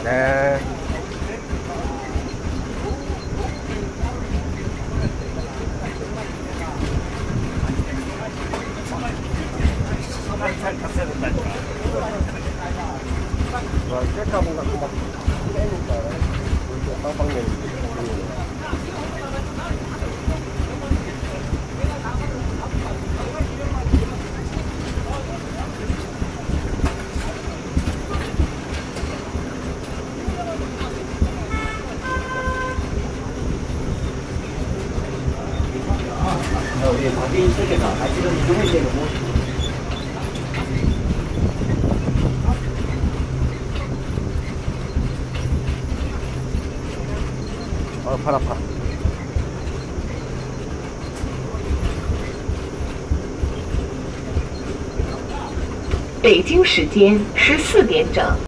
네. 와, 셀카봉 같은 막 깨니까 이렇게 빵빵 내리지. 우리 박인 측에서 사실은 이동을 때는 뭐 팔 아파. 北京时间14点整。